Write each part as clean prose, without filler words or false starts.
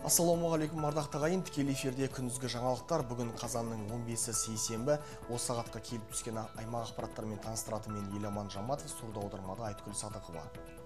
Ассалаумағалейкум ардақты ағайын, тікелей эфирде күндізгі жаңалықтар. Бүгін қазанның 15-і сейсенбі. Осы сағатқа келіп түскен аймақ ақпараттарымен таныстыратын мен Еламан Жаматов, сурда аудармада Айткүл Садықова.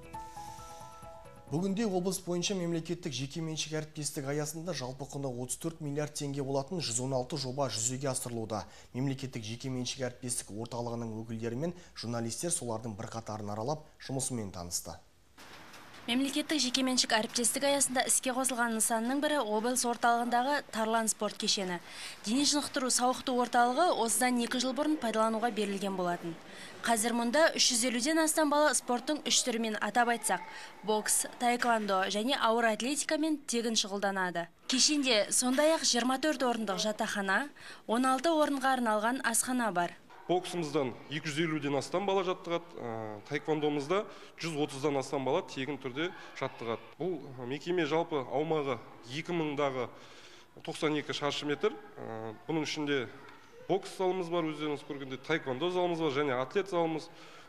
Бүгінде облыс бойынша мемлекеттік жекеменшік әріптестік аясында жалпы құны 34 миллиард теңге болатын 116 жоба жүзеге асырылуда. Мемлекеттік жекеменшік әріптестік орталығының өкілдері мен журналистер солардың бірқатарын аралап жұмысымен танысты. Мемлекеттік жекеменшік әріптестік аясында іске қосылған нысанның бірі облыс орталығындағы Тарлан спорт кешені. Дене шынықтыру сауықтыру орталығы осыдан 2 жыл бұрын пайдалануға берілген болатын. Қазір мұнда 350-ден астам бала спорттың 3 түрімен, атап айтсақ, бокс, таэквондо және ауыр атлетикамен тегін шұғылданады. Кешенде сондай-ақ 24 орындық жатақхана, 16 орынға арналған асхана бар. Боксымыздан 250-ден астам бала жаттығады, таэквондомызда 130-дан астам бала тегін түрде жаттығады. Бұл мекеме жалпы аумағы 2000-дағы 92 шаршы метр. Бұның ішінде бокс залымыз бар, өздеріңіз көргенде, таэквондо залымыз бар және атлет залымыз.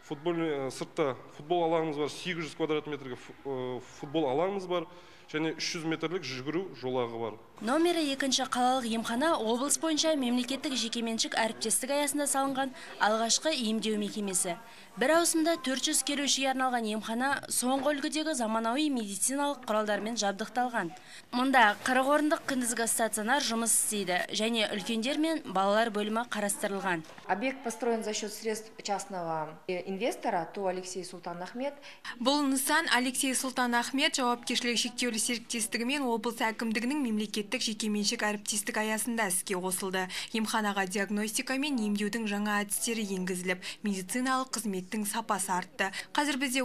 Сыртта футбол алаңымыз бар, 800 квадрат метрге футбол алаңымыз бар және 300 метрлік жүгіру жолағы бар. Номері 2-ші қалалық емхана облыс бойынша мемлекеттік жекеменшік әріптестік аясында салынған алғашқы емдеу мекемесі. Бір ауысымда 400 келушіге арналған емхана соңғы үлгідегі заманауи медициналық құралдармен жабдықталған. Мұнда 40 орындық күндізгі стационар жұмыс істейді және үлкендер мен балалар бөлімі қарастырылған. Объект построен за счет средств частного инвестора, то Алексей Султан Ахмет. Бұл нысан Алексей Султан Ахмет жауапкершілігі шектеулі серіктестігімен облыс әкімдігінің мемлекеттік жекеменшік әріптестік аясында іске қосылды. Емханаға диагностика мен емдеудің жаңа әдістері енгізіліп, медициналық қызметтің сапасы артты. Қазір бізде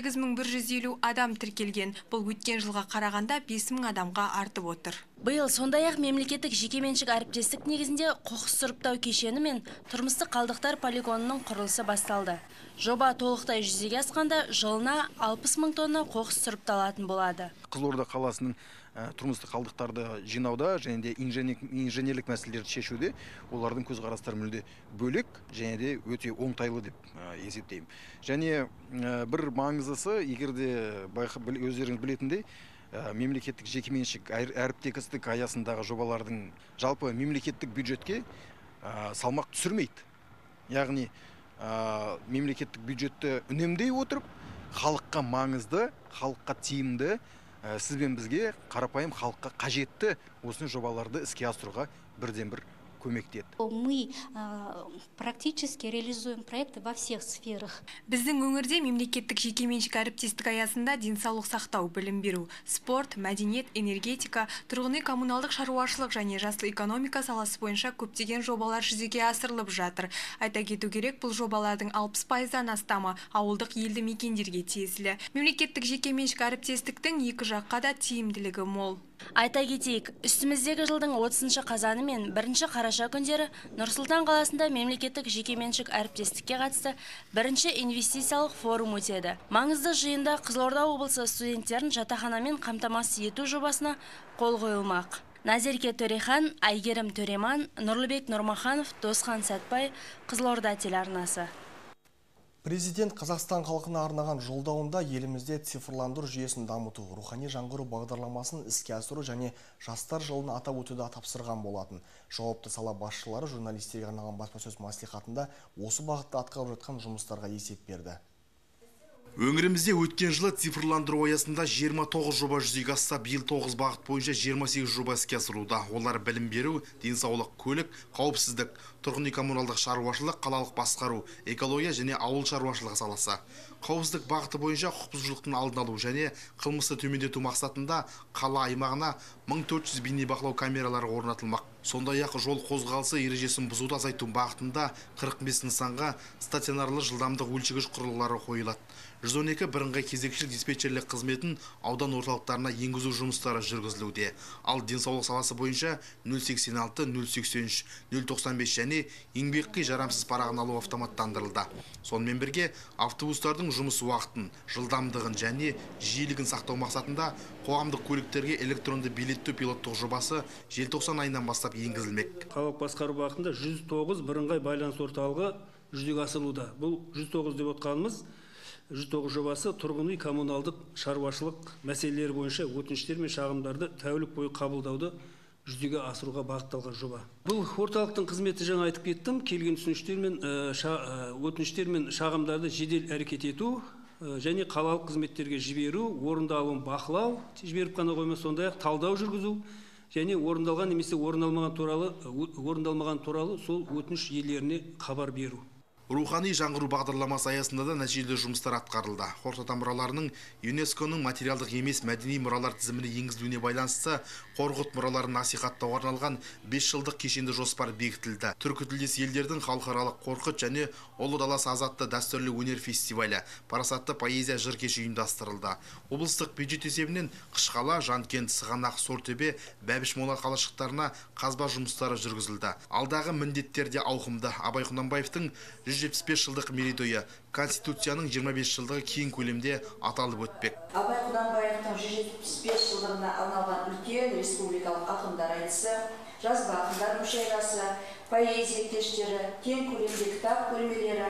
38.150 адам тіркелген. Бұл өткен жылға қарағанда 5000 адамға артып отыр. Биыл сондай-ақ мемлекеттік жекеменшік әріптестік негізінде қоқыс сұрыптау кешені мен тұрмыстық қалдықтар полигонының құрылысы басталды. Жоба толықтай жүзеге асқанда жылына 60 000 тонна қоқыс сұрыпталатын болады. Қызылорда қаласының тұрмыстық қалдықтарды жинауда және де инженерлік мәселелерді шешуде олардың көзқарастары мүлде бөлек және де өте оңтайлы деп есептеймін. Және бір маңыздысы, егерде өздеріңіз білетіндей, мемлекеттік жекеменшік әріптестік аясындағы жобалардың жалпы мемлекеттік бюджетке салмақ түсірмейді. Яғни мемлекеттік бюджетті үнемдей отырып, халыққа маңызды, халыққа тиімді, сіз бен бізге қарапайым халыққа қажетті осыны жобаларды іске асыруға бірден-бір көмектеді. Мы практически реализуем проекты во всех сферах. Біздің өңірде мемлекеттік жекеменшік әріптестік аясында денсаулық сақтау, білім беру, спорт, мәдениет, энергетика, тұрғын үй коммуналдық шаруашылық және жасыл экономика саласы бойынша көптеген жобалар жүзеге асырылып жатыр. Айта кету керек, бұл жобалардың 60%-дан астамы ауылдық елді мекендерге тиесілі. Мемлекеттік жекеменшік әріптестіктің екі жаққа да тиімділігі мол. Айта кетейік, үстіміздегі жылдың 30 қазаны мен 1 қараша күндері Нұр-Сұлтан қаласында мемлекеттік жекеменшік әріптестікке қатысты бірінші инвестициялық форум өтеді. Маңызды жиында Қызылорда облысы студенттерін жатақханамен қамтамасыз ету жобасына қол қойылмақ. Назерке Төрехан, Айгерім Төреман, Нұрлыбек Нұрмаханов, Досхан Сәтбай, Қызылорда телеарнасы. Президент Қазақстан халқына арнаған жолдауында елімізде цифрландыру жүйесін дамыту, рухани жаңғыру бағдарламасын іске асыру және жастар жылын атап өтуді тапсырған болатын. Жауапты сала басшылары журналистерге арналған баспасөз мәслихатында осы бағытта атқарылып жатқан жұмыстарға есеп берді. Өңірімізде өткен жылы цифрландыру аясында 29 жоба жүзеге асса, биыл 9 бағыт бойынша 28 жоба іске асырылуда. Олар білім беру, денсаулық, көлік, қауіпсіздік, тұрғын үй коммуналдық шаруашылық, қалалық басқару, экология және ауыл шаруашылығы саласы. Қауіпсіздік бағыты бойынша құқық бұзушылықтың алдын алу және қылмысты төмендету мақсатында қала аймағына 1400 бейнебақылау камералары орнатылмақ. Сондай-ақ жол қозғалысы ережесін бұзуды азайту бағытында 45 нысанға стационарлы жылдамдық өлшегіш құрылғылары қойылады. 112 бірыңғай кезекшілік диспетчерлік қызметін аудан орталықтарына енгізу жұмыстары жүргізілуде. Ал денсаулық саласы бойынша 086, 083, 095 және еңбекке жарамсыз парағын алу автоматтандырылды. Сонымен бірге автобустардың жұмыс уақытын, жылдамдығын және жиілігін сақтау мақсатында қоғамдық көліктерге электронды билеттеу пилоттық жобасы желтоқсан айынан бастап енгізілмек. Қалалық басқару бағытында 109 бірыңғай байланыс орталығы жүзеге асырылуда. Бұл 109 деп отқанымыз 109 жобасы тұрғын үй коммуналдық шаруашылық мәселелері бойынша өтініштер мен шағымдарды тәулік бойы қабылдауды жүзеге асыруға бағытталған жоба. Бұл орталықтың қызметі жаңа айтып кеттім. Келген өтініштер мен шағымдарды жедел әрекет ету және қалалық қызметтерге жіберу, орындалуын бақылау, жіберіп қана қоймай, сондай-ақ талдау жүргізу және орындалған немесе орындалмаған туралы сол өтініш иелеріне хабар беру. Рухани жаңғыру бағдарламасы аясында да нәтижелі жұмыстар атқарылды. Қорқыт мұраларының ЮНЕСКО-ның материалдық емес мәдени мұралар тізіміне енгізілуіне байланысты Қорқыт мұраларын насихаттауға арналған 5 жылдық кешенді жоспар бекітілді. Түркітілдес елдердің халықаралық қорқыт және ұлы даласы азатты дәстүрлі өнер фестивалі, парасатты поэзия жыр кеші ұйымдастырылды. Облыстық бюджет есебінен Қышқала, Жанкент, Сығанақ, Сортөбе, Бәбіш мола қалашықтарына қазба жұмыстары жүргізілді. Алдағы міндеттерде ауқымды. Абай Құнанбаевтың 175 жылдық мерейтойы Конституцияның 25 жылдығы кең көлемде аталып өтпек. Абай Құнанбаевтың 175 жылдығына арналған үлкен республикалық ақындар айтысы, жазба ақындар мүшәйрасы, поэзия кештері, кең көлемде кітап көрмелері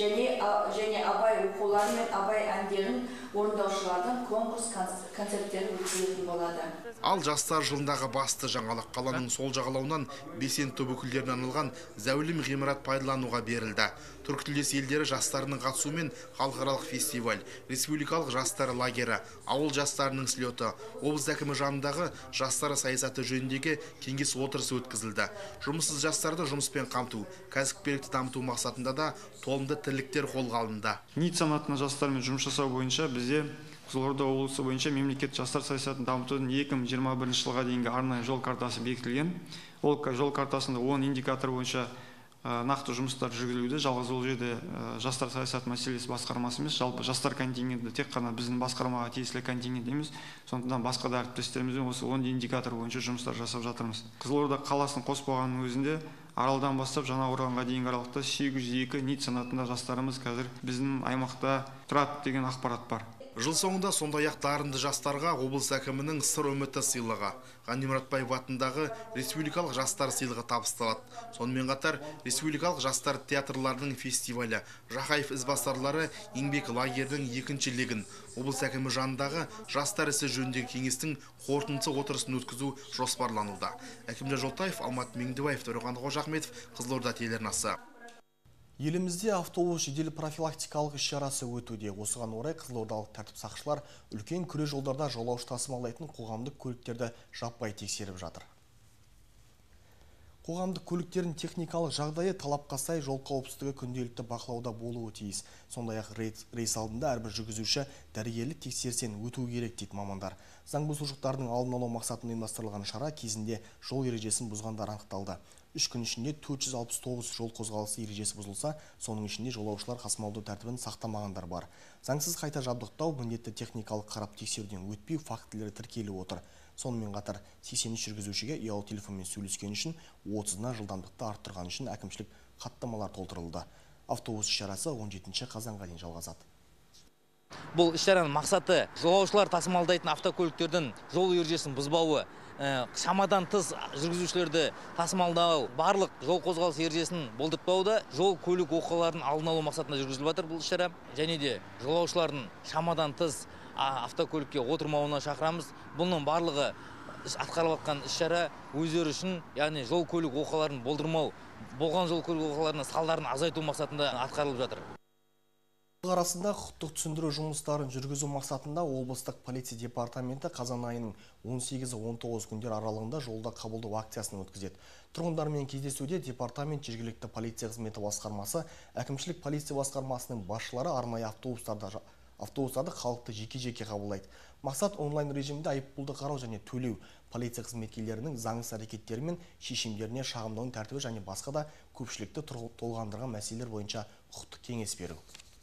және Абай оқулары мен Абай әндерін орындаушылардың конкурс концерттері өткізілетін болады. Ал жастар жылындағы басты жаңалық қаланың сол жағалауынан белсенді топ өкілдеріне арналған зәулім ғимарат пайдалануға берілді. Түркітілдес елдері жастарының қатысуымен халықаралық фестиваль, республикалық жастар лагері, ауыл жастарының слеті, облыс әкімі жанындағы жастар саясаты жөніндегі кеңес отырысы өткізілді. Жұмыссыз жастарды жұмыспен қамту, кәсіпкерлікті дамыту мақсатында да толымды тірліктер қолға алынды. НИИ санатына жастармен жұмыс жасау бойынша бізде Қызылорда облысы бойынша мемлекет жастар саясатын дамытудың 2021 жылға дейінгі арнайы жол картасы бекітілген. Ол жол картасында 10 индикатор бойынша нақты жұмыстар жүргізілуде. Жалғыз ол жерде жастар саясаты мәселесі басқармасы емес, жалпы жастар контингенті тек қана біздің басқармаға тиесілі контингент емес, сондықтан басқа да әріптестерімізбен осы 10 индикатор бойынша жұмыстар жасап жатырмыз. Қызылорда қаласын қоспағанның өзінде Аралдан бастап Жаңақорғанға дейінгі аралықта 802 НИИ санатында жастарымыз қазір біздің аймақта тұрады деген ақпарат бар. Жыл соңында сондай-ақ дарынды жастарға облыс әкімінің сыр үміті сыйлығы, Ғани Мұратбаев атындағы республикалық жастар сыйлығы табысталады. Сонымен қатар республикалық жастар театрларының фестивалі, Жақаев ізбасарлары еңбек лагерінің 2-ші легін, облыс әкімі жанындағы жастар ісі жөніндегі кеңестің қорытындысы отырысын өткізу жоспарлануда. Әкімжан Жолтаев, Алмат Меңдібаев, Төреған Қожахметов, Қызылорда телеарнасы. Елімізде автобус жедел профилактикалық іс-шарасы өтуде. Осыған орай қызылордалық тәртіп сақшылар үлкен күре жолдарда жолаушы тасымалдайтын қоғамдық көліктерді жаппай тексеріп жатыр. Қоғамдық көліктердің техникалық жағдайы талапқа сай жол қауіпсіздігі күнделікті бақылауда болуы тиіс. Сондай-ақ рейс алдында әрбір жүргізуші дәрігерлік тексерістен өту керек дейді мамандар. Заң бұзушылықтардың алдын алу мақсатында ұйымдастырылған шара кезінде жол ережесін бұзғандар анықталды. 3 күн ішінде 469 жол қозғалысы ережесі бұзылса, соның ішінде жолаушылар тасымалдау тәртібін сақтамағандар бар. Заңсыз қайта жабдықтау, міндетті техникалық қарап тексеруден өтпеу фактілері тіркеліп отыр. Сонымен қатар 83 жүргізушіге ұялы телефонмен сөйлескен үшін 30-на жылдамдықты арттырған үшін әкімшілік хаттамалар толтырылды. Автобус шарасы 17 қазанға дейін жалғасады. Бұл іс-шараның мақсаты жолаушылар тасымалдайтын автокөліктердің жол ережесін бұзбауы, шамадан тыс жүргізушілерді тасымалдау, барлық жол қозғалыс ережесін болдыртпауда жол көлік оқиғаларын алдын алу мақсатында жүргізіліп жатыр бұл іс-шара. Және де жолаушылардың шамадан тыс автокөлікке отырмауына шақырамыз. Бұның барлығы атқарылып жатқан іс-шара өздері үшін, яғни жол көлік оқиғаларын болдырмау, болған жол көлік оқиғаларының салдарын азайту мақсатында атқарылып жатыр. Арасында құқықтық түсіндіру жұмыстарын жүргізу мақсатында облыстық полиция департаменті қазан айының 18-19 күндер аралығында жолда қабылдау акциясын өткізеді. Тұрғындармен кездесуде департамент жергілікті полиция қызметі басқармасы, әкімшілік полиция басқармасының басшылары арнайы автобустарды халықты жеке-жеке қабылдайды. Мақсат онлайн режимде айыппұлды қарау және төлеу, полиция қызметкерлерінің заңсыз әрекеттері мен шешімдеріне шағымдау тәртібі және басқа да көпшілікті толғандырған мәселелер бойынша құқықтық кеңес беру.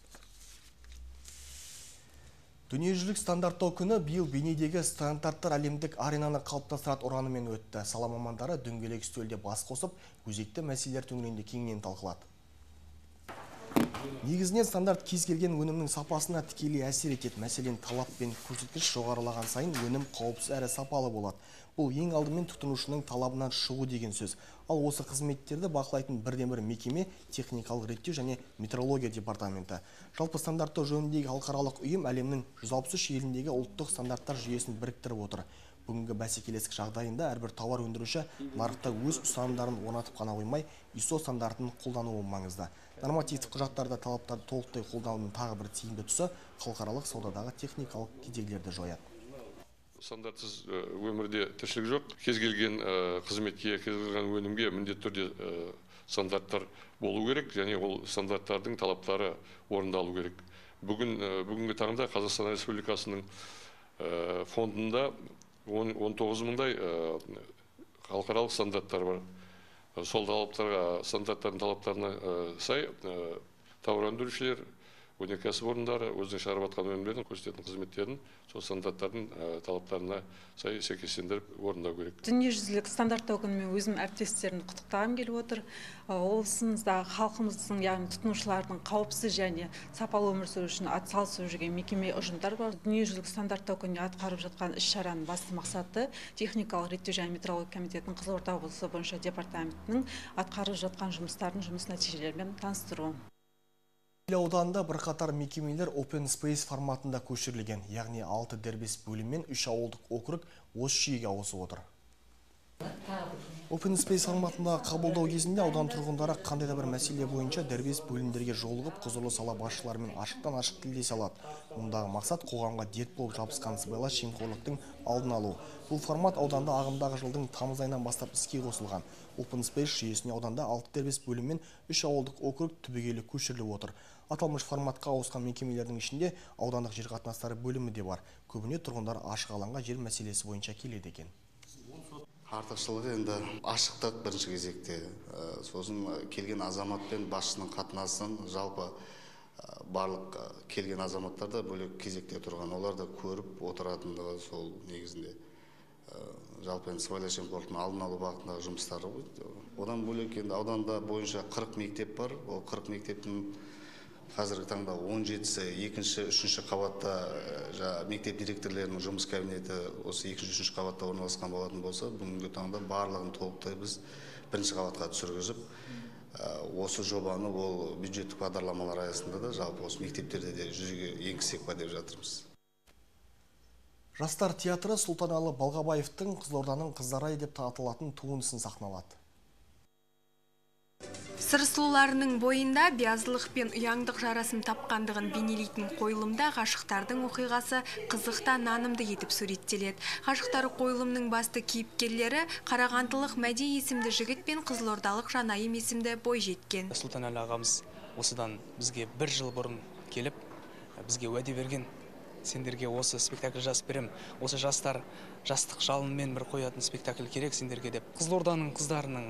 Дүниежүзілік стандарттау күні биыл Бейнедегі стандарттар әлемдік аренаны қалыптастырады ұранымен өтті. Сала мамандары дөңгелек үстелде бас қосып, өзекті мәселелер төңірегінде кеңінен талқылады. Негізінен стандарт кез келген өнімнің сапасына тікелей әсер етеді. Мәселен, талап пен көрсеткіш жоғарылаған сайын өнім қауіпсіз әрі сапалы болады. Бұл ең алдымен тұтынушының талабынан шығу деген сөз. Ал осы қызметтерді бақылайтын бірден-бір мекеме техникалық реттеу және метрология департаменті. Жалпы стандарттау жөніндегі халықаралық ұйым әлемнің 163 еліндегі ұлттық стандарттар жүйесін біріктіріп отыр. Бүгінгі бәсекелестік жағдайында әрбір тауар өндіруші нарықта өз ұстанымдарын орнатып қана қоймай, ISO стандартын қолдануы маңызды. Нормативтік құжаттарда талаптарды толықтай қолданудың тағы бір тиімді тұсы халықаралық саудадағы техникалық кедергілерді жояды. Стандартсыз өмірде тіршілік жоқ. Кез келген қызметке, кез келген өнімге міндетті түрде стандарттар болу керек, және ол стандарттардың талаптары орындалу керек. Бүгінгі таңда Қазақстан Республикасының фондында 19 мыңдай халықаралық стандарттар бар. Сол стандарттардың талаптарына сай тауар өндірушілер, өнеркәсіп орындары өзінің шығарып жатқан өнімдерін, көрсететін қызметтерін сол стандарттардың талаптарына сай сәйкестендіріп орындау керек. Дүниежүзілік стандарттау күнімен өзім әріптестерімді құттықтағым келіп отыр. Облысымыздағы халқымыздың, яғни тұтынушылардың қауіпсіз және сапалы өмір сүру үшін атсалысып жүрген мекеме ұжымдар бар. Дүниежүзілік стандарттау күніне атқарып жатқан іс-шараның басты мақсаты техникалық реттеу және метрология комитетінің Қызылорда облысы бойынша департаментінің атқарып жатқан жұмыстардың жұмыс нәтижелерімен таныстыру. Ауданында бірқатар мекемелер Open Space форматында көшірілген, яғни 6 дербес бөліммен 3 ауылдық округ осы жүйеге ауысып отыр. Open Space форматындағы қабылдау кезінде аудан тұрғындары қандай да бір мәселе бойынша дербес бөлімдерге жолығып, құзырлы сала басшыларымен ашықтан ашық тілдесе алады. Мұндағы мақсат қоғамға дерт болып жабысқан сыбайлас жемқорлықтың алдын алу. Бұл формат ауданда ағымдағы жылдың тамыз айынан бастап іске қосылған. Open Space жүйесіне ауданда 6 дербес бөліммен 3 ауылдық округ түбегейлі көшіріліп отыр. Аталмыш форматқа ауысқан мекемелердің ішінде аудандық жер қатынастары бөлімі де бар. Көбіне тұрғындар ашық алаңға жер мәселесі бойынша келеді екен. Артықшылығы енді ашықтық бірінші кезекте. Сосын келген азамат пен басшының қатынасын жалпы барлық келген азаматтарда бөлек кезекте тұрған, оларды көріп отыратындығы сол негізінде. Жалпы енді сыбайлас жемқорлықтың алдын алу бағытындағы жұмыстары. Одан бөлек енді ауданда бойынша 40 мектеп бар. Ол 40 мектептің қазіргі таңда 17-сі 2-ші, 3-ші қабатта мектеп директорлерінің жұмыс кабинеті осы 2-ші, 3-ші қабатта орналасқан болатын болса, бүгінгі таңда барлығын толықтай біз 1-ші қабатқа түсіргізіп, осы жобаны ол бюджеттік бағдарламалар аясында да жалпы осы мектептерде де жүзеге енгізсек па деп жатырмыз. Жастар театры Сұлтаналы Балғабаевтың Қызылорданың қыздары деп аталатын туындысын сахналады. Сыр сұлуларының бойында биязылық пен ұяңдық жарасын тапқандығын бейнелейтін қойылымда ғашықтардың оқиғасы қызықта нанымды етіп суреттеледі. Ғашықтар қойылымның басты кейіпкерлері қарағандылық Мәди есімді жігіт пен қызылордалық Жанайым есімді бойжеткен. Сұлтанәлі ағамыз осыдан бізге 1 жыл бұрын келіп, бізге уәде берген. Сендерге осы спектакль жазып берем, осы жастар жастық жалынмен бір қоятын спектакль керек сендерге деп. Қызылорданың қыздарының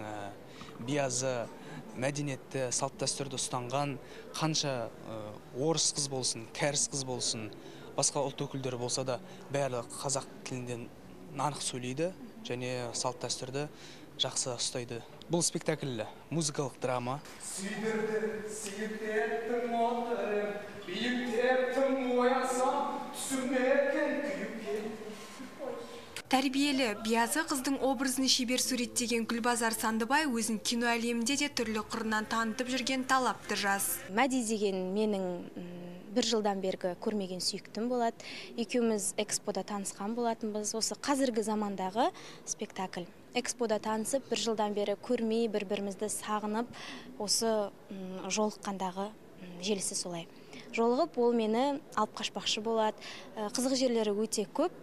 биязы, мәдениетті, салт дәстүрді ұстанған, қанша орыс қыз болсын, кәріс қыз болсын, басқа ұлт өкілдері болса да, бәрі қазақ тілінде анық сөйлейді және салт дәстүрді жақсы ұстайды. Бұл спектакль музыкалық драма. Сүйдірді, сүйіктеттің отырып, биіктеттің оясам, түсімдеркен күйіпкен. Тәрбиелі, биязы қыздың образын шебер суреттеген Гүлбазар Сандыбай өзін кино әлемінде де түрлі қырынан танытып жүрген талапты жас. Мәди деген менің 1 жылдан бергі көрмеген сүйіктім болады. Екеуміз экспода танысқан болатынбыз. Осы қазіргі замандағы спектакль. Экспода танысып, 1 жылдан бері көрмей, бір-бірімізді сағынып, осы жолыққандағы желісі солай. Жолығып, ол мені алып қашпақшы болады. Қызық жерлері өте көп.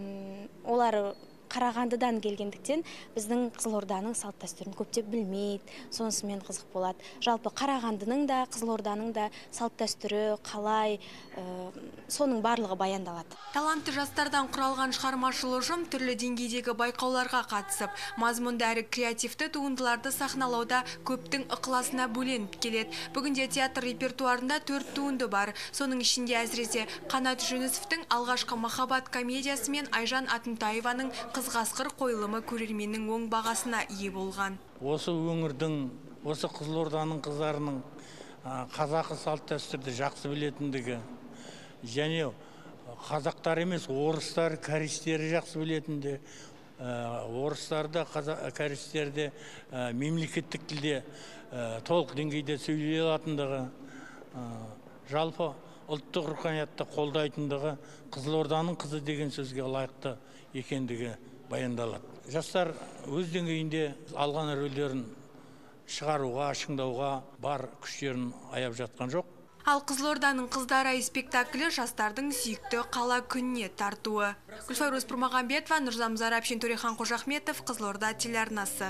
Олар Қарағандыдан келгендіктен біздің Қызылорданың салт дәстүрін көптеп білмейді, сонысымен қызық болады. Жалпы Қарағандының да, Қызылорданың да салт дәстүрі қалай, соның барлығы баяндалады. Талантты жастардан құралған шығармашыл ұжым түрлі деңгейдегі байқауларға қатысып, мазмұнды әрі креативті туындыларды сахналауда көптің ықыласына бөленіп келеді. Бүгінде театр репертуарында 4 туынды бар. Соның ішінде әсіресе Қанат Жүнісовтың алғашқы махаббат комедиясы мен Айжан Атымтаеваның Қызғасқыр қойылымы көрерменнің оң бағасына ие болған. Осы өңірдің, осы Қызылорданың қыздарының қазақы салт дәстүрді жақсы білетіндігі, және қазақтар емес, орыстар, кореецтері жақсы білетінді, орыстарда, кореецтерде мемлекеттік тілде толық деңгейде сөйлей алатындығы, жалпы ұлттық руханиятты қолдайтындығы, Қызылорданың қызы деген сөзге лайықты екендігі баяндалады. Жастар өз деңгейінде алған рөлдерін шығаруға, шыңдауға бар күштерін аяп жатқан жоқ. Ал Қызылорданың қыздар айы спектаклі жастардың сүйікті қала күніне тартуы. Гүлфайрус Пұрмағанбетова, Нұрзам Зарапшин, Төрехан Қожахметов, Қызылорда телеарнасы.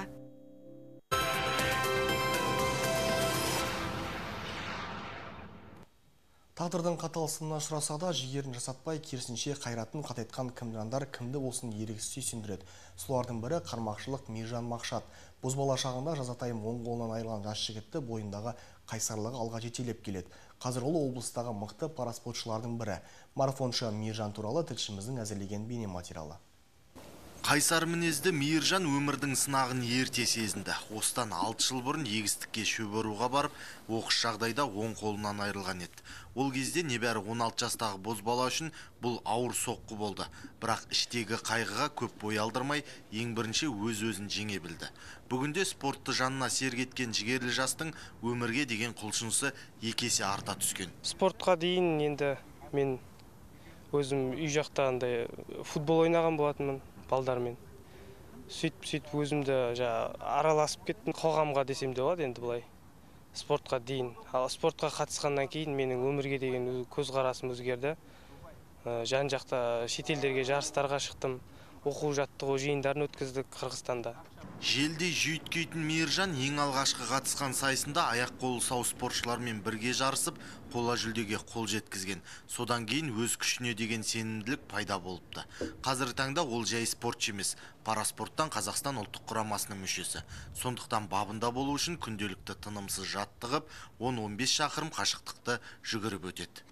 Тағдырдың қаталысына ұшыраса да жігерін жасатпай, керісінше қайратын қатайтқан кімді кімді болсын ерегісі сүйсіндіреді. Солардың бірі қармақшылық Мейіржан Мақшат. Бозбала шағында жазатайым оң қолынан айырылған жас жігітті бойындағы қайсарлығы алға жетелеп келеді. Қазір ол облыстағы мықты параспортшылардың бірі. Марафоншы Мейіржан туралы тілшіміздің әзірлеген бейне материалы. Қайсар мінезді Мейіржан өмірдің сынағын ерте сезінді. Осыдан 6 жыл бұрын егістікке шөп оруға барып, оқыс жағдайда оң қолынан айырылған еді. Ол кезде небәрі 16 жастағы бозбала үшін бұл ауыр соққы болды. Бірақ іштегі қайғыға көп бой алдырмай, ең бірінші өз-өзін жеңе білді. Бүгінде спортты жанына серік еткен жігерлі жастың өмірге деген құлшынысы екі есе арта түскен. Спортқа дейін енді мен өзім үй жақта футбол ойнаған болатынмын балдармен. Сөйтіп өзімді араласып кеттім қоғамға десем де болады енді былай. Спортқа дейін. Ал спортқа қатысқаннан кейін менің өмірге деген көзқарасым өзгерді. Жан жақта шетелдерге жарыстарға шықтым. Оқу жаттығу жиындарын өткіздік Қырғызстанда. Желдей жүйткейтін Мейіржан ең алғашқы қатысқан сайысында аяқ-қолы сау спортшылармен бірге жарысып, қола жүлдеге қол жеткізген. Содан кейін өз күшіне деген сенімділік пайда болыпты. Қазіргі таңда ол жай спортшы емес, параспорттан Қазақстан ұлттық құрамасының мүшесі. Сондықтан бабында болу үшін күнделікті тынымсыз жаттығып, 10-15 шақырым қашықтықты жүгіріп өтеді.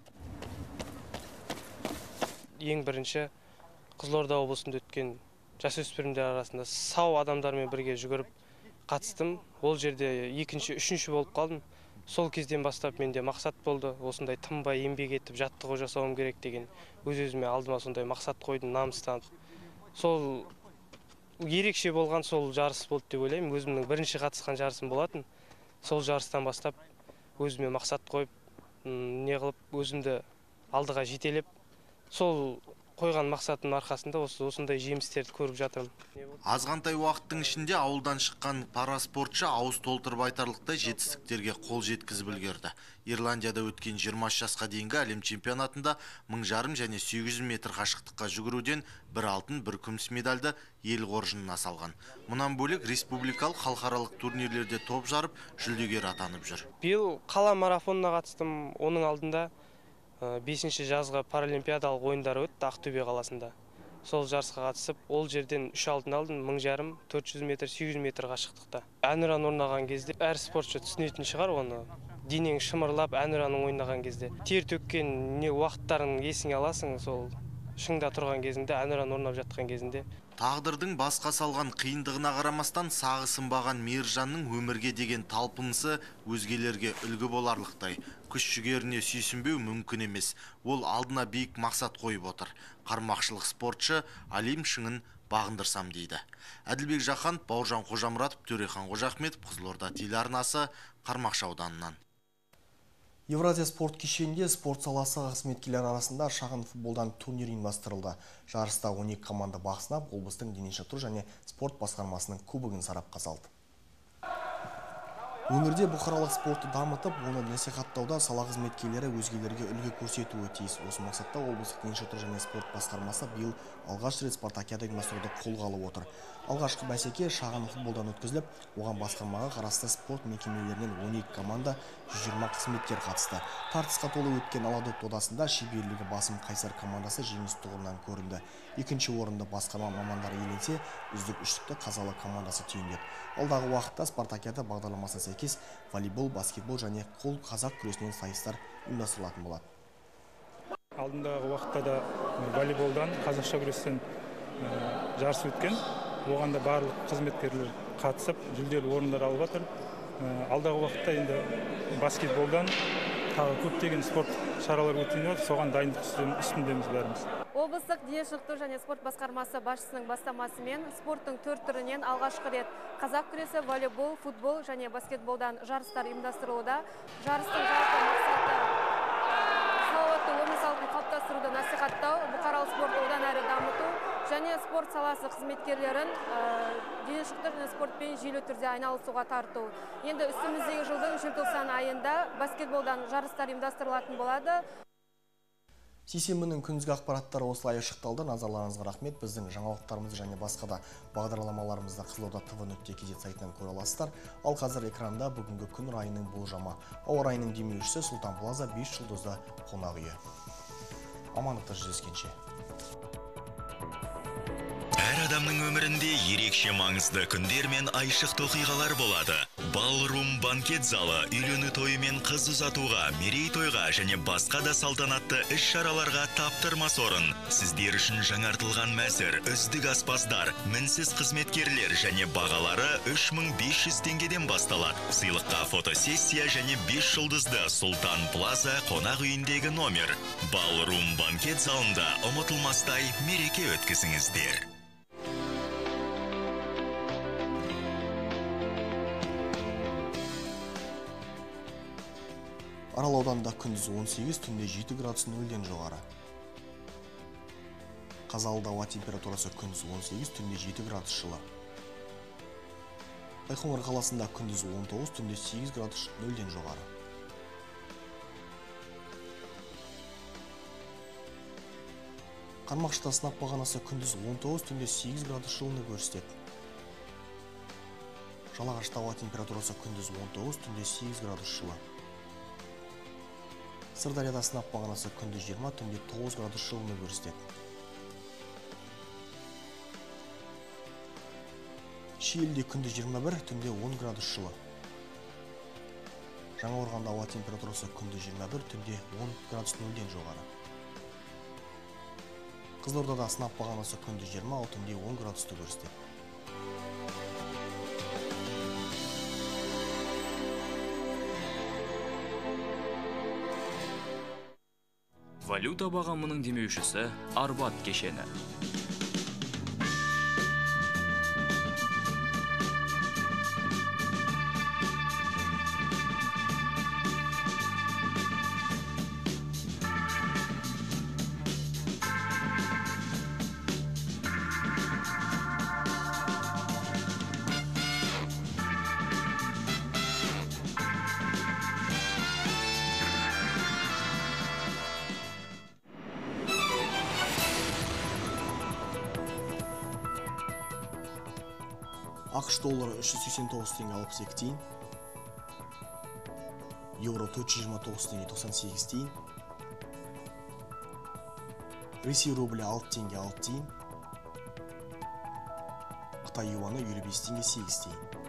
Ең бірінші Қызылорда облысында өткен жасөспірімдер арасында сау адамдармен бірге жүгіріп қатыстым. Ол жерде екінші, үшінші болып қалдым. Сол кезден бастап менде мақсат болды. Осындай тынбай еңбек етіп жаттығу жасауым керек деген өз-өзіме алдыма сондай мақсат қойдым, намыстанып. Сол ерекше болған сол жарыс болды деп ойлаймын. Өзімнің бірінші қатысқан жарысым болатын. Сол жарыстан бастап өзіме мақсат қойып, не қылып өзімді алдыға жетелеп, сол қойған мақсатының арқасында осындай жемістерді көріп жатырмын. Азғантай уақыттың ішінде ауылдан шыққан параспортшы ауыз толтырып айтарлықтай жетістіктерге қол жеткізіп үлгерді. Ирландияда өткен 20 жасқа дейінгі әлем чемпионатында 1500 және 800 метр қашықтыққа жүгіруден бір алтын, бір күміс медальді ел қоржынына салған. Мұнан бөлек республикалық халықаралық турнирлерде топ жарып, жүлдегер атанып жүр. Биыл қала марафонына қатыстым. Оның алдында 5-ші жазғы паралимпиадалық ойындары өтті Ақтөбе қаласында. Сол жарысқа қатысып, ол жерден 3 алтын алдым, 1500, 400 метр, 800 метр қашықтықта. Әнұран орнаған кезде әр спортшы түсінетін шығар оны. Денең шымырлап әнұранын ойнаған кезде. Тер төккен не уақыттарын есіңе аласың, сол шыңда тұрған кезінде, әнұран орнап жатқан кезінде. Тағдырдың басқа салған қиындығына қарамастан сағы сынбаған Мейіржанның өмірге деген талпынысы өзгелерге үлгі боларлықтай. Күш жүгеріне сүйсінбеу мүмкін емес. Ол алдына биік мақсат қойып отыр. Қармақшылық спортшы Олимп шыңын бағындырсам дейді. Әділбек Жақанов, Бауыржан Қожамұратов, Төрехан Қожахметов, Қызылорда телеарнасы, Қармақшы ауданынан. Евразия спорт кешенінде спорт саласы қызметкерлер арасында шағын футболдан турнир ұйымдастырылды. Жарыста 12 команда бақ сынап, облыстың дене шынықтыру және спорт басқармасының кубогын сарапқа салды. Өңірде бұқаралық спортты дамытып, оны насихаттауда сала қызметкерлері өзгелерге үлгі көрсетуі тиіс. Осы мақсатта облыстық дене шынықтыру және спорт басқармасы биыл алғаш рет спартакиада ұйымдастыруды қолға алып отыр. Алғашқы бәсеке шағын футболдан өткізіліп, оған басқармаға қарасты спорт мекемелерінен 12 команда, 120 қызметкер қатысты. Тартысқа толы өткен аладоп додасында шеберлігі басым Қайсар командасы жеңіс тұғырынан көрінді. Екінші орынды басқарма мамандары иеленсе, үздік үштікті Қазалы командасы түйіндеді. Алдағы уақытта спартакиада бағдарламасына сәйкес волейбол, баскетбол және қол қазақ күресінен сайыстар ұйымдастырылатын болады. Алдындағы уақытта да волейболдан, қазақша күрестен жарыс өткен. Оған да барлық қызметкерлер қатысып, жүлделі орындар алып жатыр. Алдағы уақытта енді баскетболдан тағы көптеген спорт шаралары өтейін, соған дайындық үстіндеміз бәріміз. Облыстық дене шынықтыру және спорт басқармасы басшысының бастамасымен спорттың 4 түрінен алғашқы рет қазақ күресі, волейбол, футбол және баскетболдан жарыстар ұйымдастырылуда. Жарыстың жалпы мақсаты салауатты өмір салтын қалыптастыруды насихаттау, бұқаралық спортты одан әрі дамыту және спорт саласы қызметкерлерін дене шынықтыру және спортпен жүйелі түрде айналысуға тарту. Енді үстіміздегі жылдың желтоқсан айында баскетболдан жарыстар ұйымдастырылатын болады. Сейсенбінің күндізгі ақпараттары осылай шықталды. Назарларыңызға рахмет. Біздің жаңалықтарымызды және басқа да бағдарламаларымызды Қызылорда tv.kz сайтынан көре аласыздар. Ал қазір экранда бүгінгі күн райының болжамы. Ауа райының демеушісі Сұлтан Плаза 5 жұлдызды қонақ үйі. Амандықта жүздескенше. Әр адамның өмірінде ерекше маңызды күндер мен айшықты оқиғалар болады. Ballroom банкет залы үйлену тойы мен қыз ұзатуға, мерейтойға және басқа да салтанатты іс-шараларға таптырмас орын. Сіздер үшін жаңартылған мәзір, үздік аспаздар, мінсіз қызметкерлер және бағалары 3500 теңгеден басталады. Сыйлыққа фотосессия және 5 жұлдызды Сұлтан Плаза қонақ үйіндегі номер. Ballroom банкет залында ұмытылмастай мереке өткізіңіздер. Арал ауданында күндіз 18, түнде 7 градус нөлден жоғары. Қазалыда ауа температурасы күндіз 18, түнде 7 градус жылы. Байқоңыр қаласында күндіз 19, түнде 8 градус нөлден жоғары. Қармақшыда сынап бағанасы күндіз 19, түнде 8 градус жылыны көрсетеді. Жалағашта ауа температурасы күндіз 19, түнде 8 градус жылы. Сырдарияда сынап бағанасы күндіз 20, түнде 9 градус жылыны көрсетеді. Шиеліде күндіз 21, түнде 10 градус жылы. Жаңақорғанда ауа температурасы күндіз 21, түнде 10 градус нөлден жоғары. Қызылордада сынап бағанасы күндіз 20, ал түнде 10 градусты көрсетеді. Валюта бағамының демеушісі Арбат кешені. ақш доллары 389 теңге 62 тиын, евро 429 теңге 98 тиын, Ресей рублі 6 теңге 6 тиын, Қытай юаны 55 теңге 8 тиын.